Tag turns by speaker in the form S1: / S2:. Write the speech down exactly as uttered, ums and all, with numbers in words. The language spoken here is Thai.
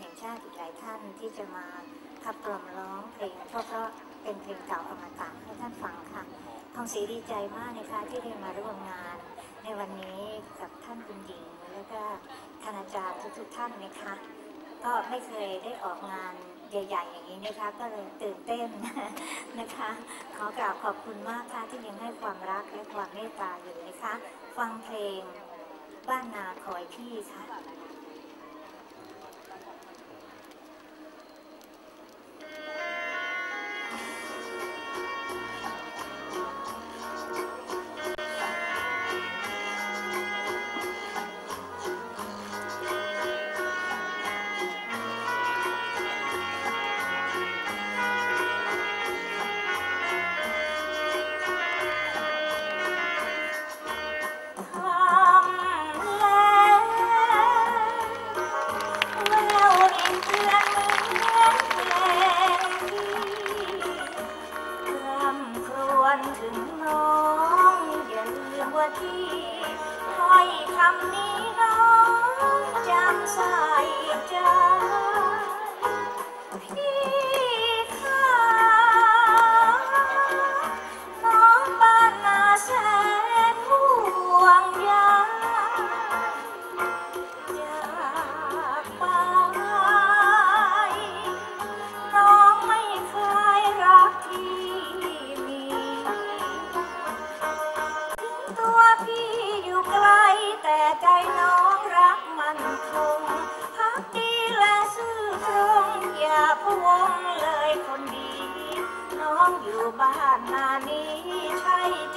S1: แห่งชาติอีกหลายท่านที่จะมาขับกล่อมร้องเพลงเพราะเพราะเป็นเพลงเก่าอมตะให้ท่านฟังค่ะทองศรีดีใจมากนะคะที่ได้มาร่วมงานในวันนี้กับท่านคุณหญิงแล้วก็คณาจารย์ทุกๆท่านนะคะก็ไม่เคยได้ออกงานใหญ่ๆอย่างนี้นะคะก็เลยตื่นเต้นนะคะขอกราบขอบคุณมากค่ะที่ยังให้ความรักและความเมตตาอยู่นะคะฟังเพลงบ้านนาคอยพี่ค่ะถึงน้องอย่าลืมว่าที่ถ้อยคำนี้น้องจำใส่ใจพี่ค่ะน้องบ้านนาแสนห่วงใยจากไปน้องไม่เคยรักที่พี่อยู่ไกลแต่ใจน้องรักมันคงพักดีและซื่อตรงอย่าพะวงเลยคนดีน้องอยู่บ้านนานี้ใช่